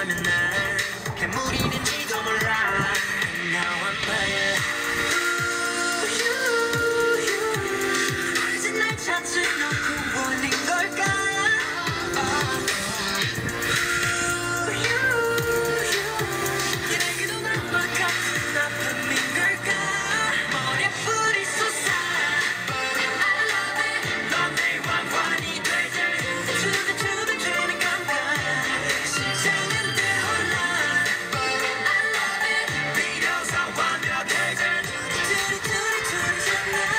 되면 난 괴물이는지도 몰라. Now I'm playing. 이제 날 찾지 넌 원인 걸까? 얘네게도 나와 같은 아픔인 걸까? 머리에 불이 솟아. I love it. 넌 내 왕관이 되지. 투덜투덜 되는 건가? 심장은 대혼란. I love it. 비로소 완벽해진 투덜투덜투덜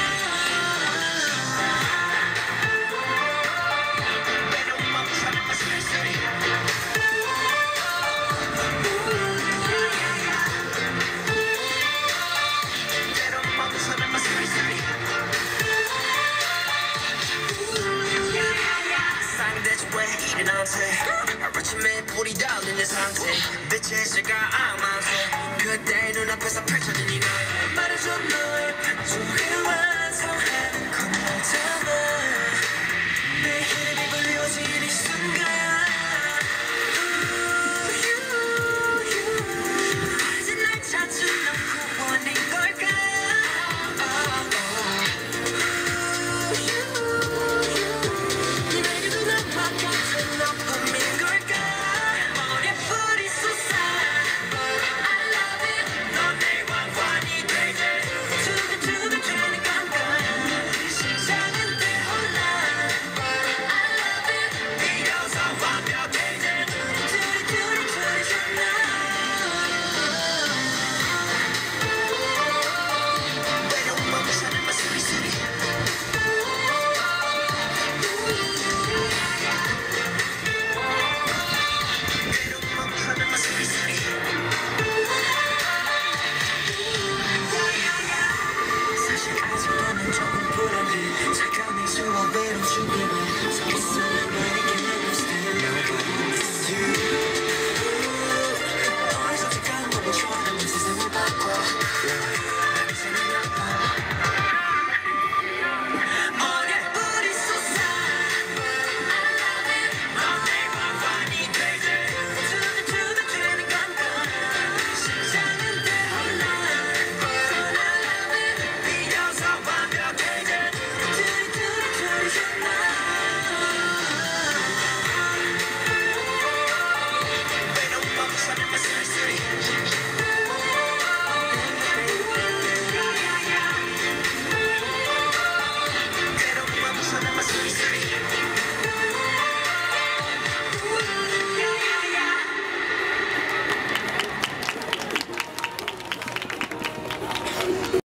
아침에 불이 닿는 내 상태 빛의 시가 악마세 그때 눈앞에서 펼쳐진 이 날 말해줘 너의 반쪽을